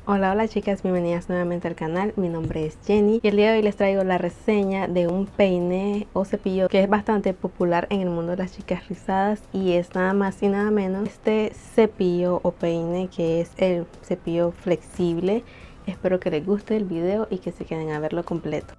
Hola, hola chicas, bienvenidas nuevamente al canal. Mi nombre es Jenny y el día de hoy les traigo la reseña de un peine o cepillo que es bastante popular en el mundo de las chicas rizadas, y es nada más y nada menos este cepillo o peine, que es el cepillo flexible. Espero que les guste el video y que se queden a verlo completo.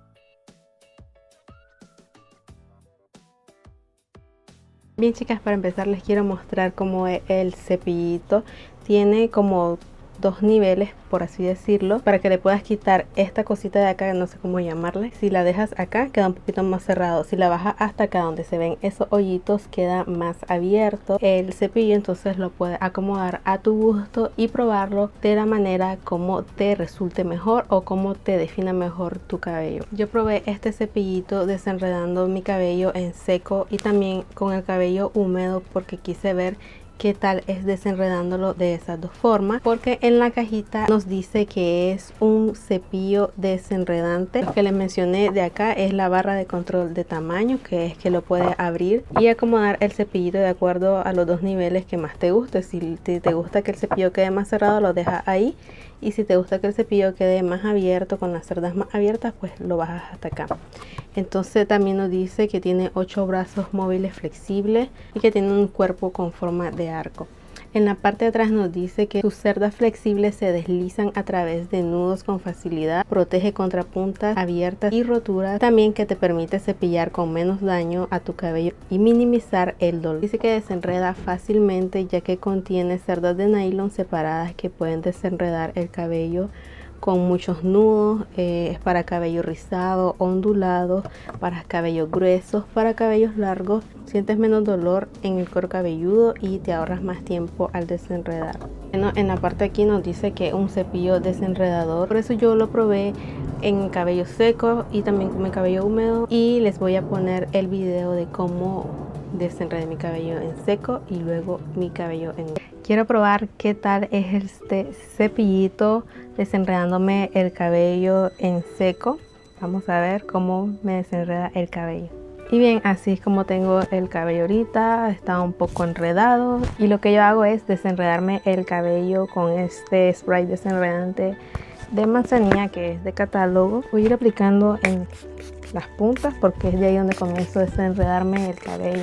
Bien chicas, para empezar les quiero mostrar cómo es el cepillito. Tiene como dos niveles, por así decirlo, para que le puedas quitar esta cosita de acá, no sé cómo llamarle. Si la dejas acá queda un poquito más cerrado, si la bajas hasta acá donde se ven esos hoyitos queda más abierto el cepillo. Entonces lo puedes acomodar a tu gusto y probarlo de la manera como te resulte mejor o como te defina mejor tu cabello. Yo probé este cepillito desenredando mi cabello en seco y también con el cabello húmedo, porque quise ver qué tal es desenredándolo de esas dos formas, porque en la cajita nos dice que es un cepillo desenredante. Lo que les mencioné de acá es la barra de control de tamaño, que es que lo puedes abrir y acomodar el cepillito de acuerdo a los dos niveles que más te guste. Si te gusta que el cepillo quede más cerrado, lo dejas ahí, y si te gusta que el cepillo quede más abierto, con las cerdas más abiertas, pues lo bajas hasta acá. Entonces también nos dice que tiene 8 brazos móviles flexibles y que tiene un cuerpo con forma de arco. En la parte de atrás nos dice que sus cerdas flexibles se deslizan a través de nudos con facilidad, protege contra puntas abiertas y roturas, también que te permite cepillar con menos daño a tu cabello y minimizar el dolor. Dice que desenreda fácilmente, ya que contiene cerdas de nylon separadas que pueden desenredar el cabello con muchos nudos. Es para cabello rizado, ondulado, para cabellos gruesos, para cabellos largos. Sientes menos dolor en el cuero cabelludo y te ahorras más tiempo al desenredar. Bueno, en la parte aquí nos dice que un cepillo desenredador, por eso yo lo probé en cabello seco y también con mi cabello húmedo, y les voy a poner el video de cómo desenredé mi cabello en seco y luego mi cabello en húmedo. Quiero probar qué tal es este cepillito desenredándome el cabello en seco. Vamos a ver cómo me desenreda el cabello. Y bien, así es como tengo el cabello ahorita. Está un poco enredado y lo que yo hago es desenredarme el cabello con este spray desenredante de manzanilla, que es de catálogo. Voy a ir aplicando en las puntas porque es de ahí donde comienzo a desenredarme el cabello.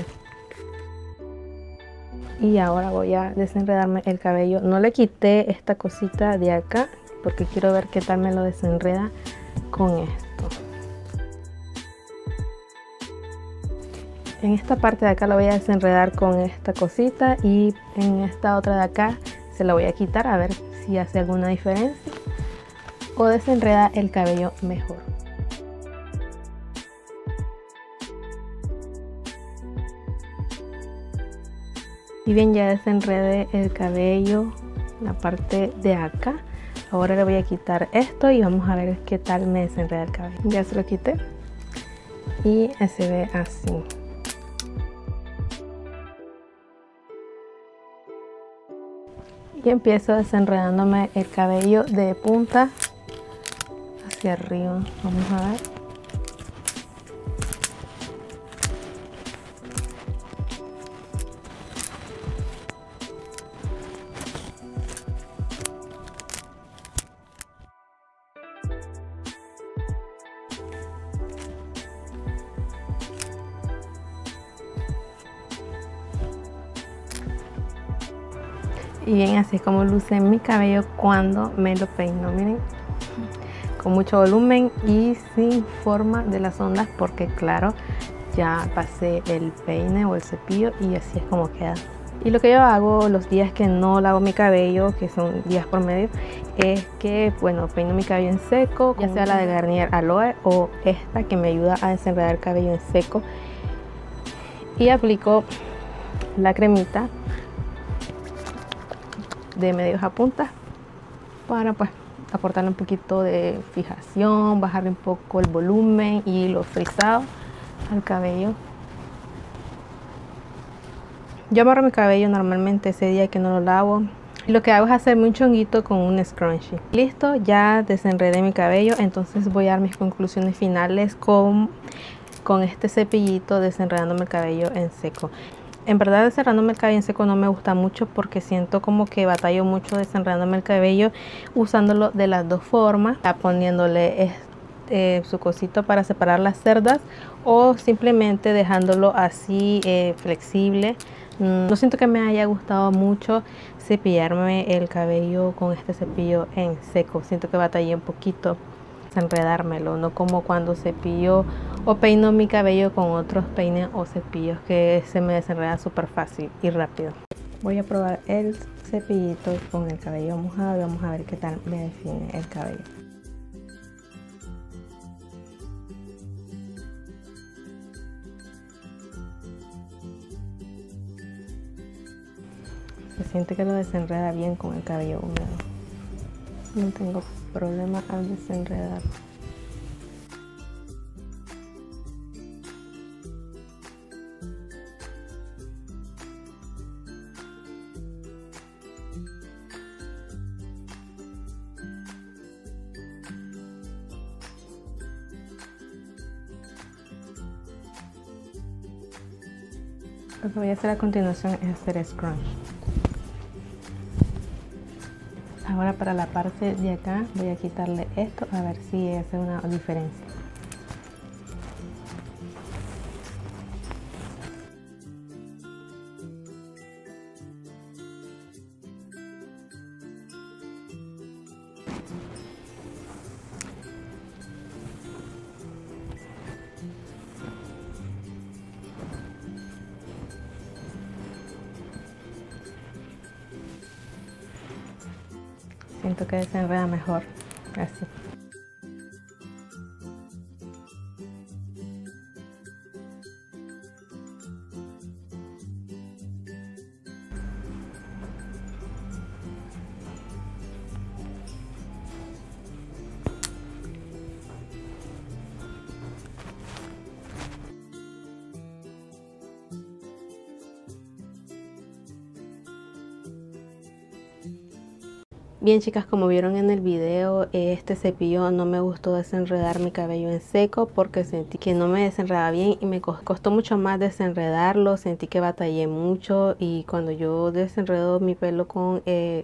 Y ahora voy a desenredarme el cabello. No le quité esta cosita de acá porque quiero ver qué tal me lo desenreda con esto. En esta parte de acá lo voy a desenredar con esta cosita, y en esta otra de acá se la voy a quitar a ver si hace alguna diferencia o desenreda el cabello mejor. Y bien, ya desenredé el cabello, la parte de acá. Ahora le voy a quitar esto y vamos a ver qué tal me desenreda el cabello. Ya se lo quité y se ve así. Y empiezo desenredándome el cabello de punta hacia arriba. Vamos a ver. Y bien, así es como luce mi cabello cuando me lo peino. Miren, con mucho volumen y sin forma de las ondas, porque claro, ya pasé el peine o el cepillo y así es como queda. Y lo que yo hago los días que no lavo mi cabello, que son días por medio, es que, bueno, peino mi cabello en seco, ya sea la de Garnier Aloe o esta que me ayuda a desenredar el cabello en seco, y aplico la cremita de medios a puntas para pues aportarle un poquito de fijación, bajarle un poco el volumen y los frisados al cabello. Yo amarro mi cabello normalmente ese día que no lo lavo, y lo que hago es hacerme un chonguito con un scrunchie. Listo, ya desenredé mi cabello. Entonces voy a dar mis conclusiones finales con este cepillito desenredándome el cabello en seco. En verdad desenredándome el cabello en seco no me gusta mucho porque siento como que batallo mucho desenredándome el cabello usándolo de las dos formas, poniéndole su cosito para separar las cerdas o simplemente dejándolo así flexible. No siento que me haya gustado mucho cepillarme el cabello con este cepillo en seco. Siento que batallé un poquito desenredármelo, no como cuando cepillo o peino mi cabello con otros peines o cepillos que se me desenreda súper fácil y rápido. Voy a probar el cepillito con el cabello mojado y vamos a ver qué tal me define el cabello. Se siente que lo desenreda bien con el cabello húmedo. No tengo problema al desenredar. Lo que voy a hacer a continuación es hacer scrunch. Ahora para la parte de acá voy a quitarle esto a ver si hace una diferencia. Siento que desenreda mejor, así. Bien chicas, como vieron en el video, este cepillo no me gustó desenredar mi cabello en seco porque sentí que no me desenredaba bien y me costó mucho más desenredarlo, sentí que batallé mucho y cuando yo desenredo mi pelo con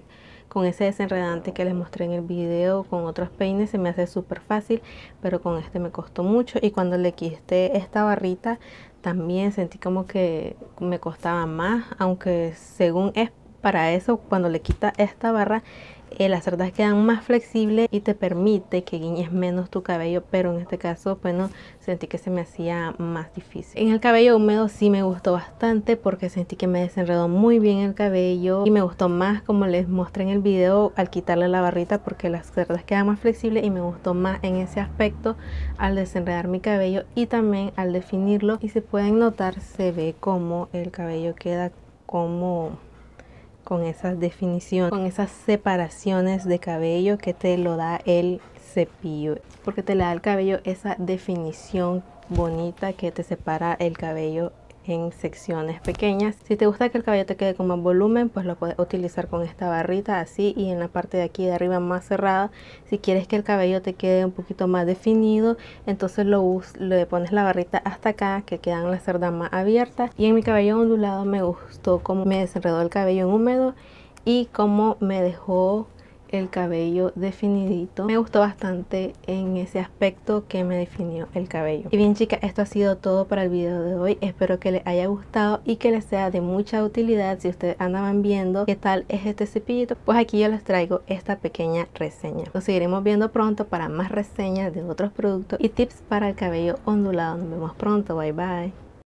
ese desenredante que les mostré en el video con otros peines se me hace súper fácil, pero con este me costó mucho y cuando le quité esta barrita también sentí como que me costaba más, aunque según es para eso cuando le quita esta barra las cerdas quedan más flexibles y te permite que guiñes menos tu cabello, pero en este caso bueno, sentí que se me hacía más difícil. En el cabello húmedo sí me gustó bastante porque sentí que me desenredó muy bien el cabello y me gustó más, como les mostré en el video, al quitarle la barrita porque las cerdas quedan más flexibles y me gustó más en ese aspecto al desenredar mi cabello y también al definirlo. Y se pueden notar, se ve como el cabello queda como con esas definiciones, con esas separaciones de cabello que te lo da el cepillo, porque te le da al cabello esa definición bonita que te separa el cabello en secciones pequeñas. Si te gusta que el cabello te quede con más volumen, pues lo puedes utilizar con esta barrita así, y en la parte de aquí de arriba más cerrada. Si quieres que el cabello te quede un poquito más definido, entonces le pones la barrita hasta acá, que quedan las cerdas más abiertas. Y en mi cabello ondulado me gustó cómo me desenredó el cabello en húmedo y cómo me dejó el cabello definidito. Me gustó bastante en ese aspecto que me definió el cabello. Y bien chicas, esto ha sido todo para el video de hoy. Espero que les haya gustado y que les sea de mucha utilidad. Si ustedes andaban viendo qué tal es este cepillito, pues aquí yo les traigo esta pequeña reseña. Nos seguiremos viendo pronto para más reseñas de otros productos y tips para el cabello ondulado. Nos vemos pronto, bye bye.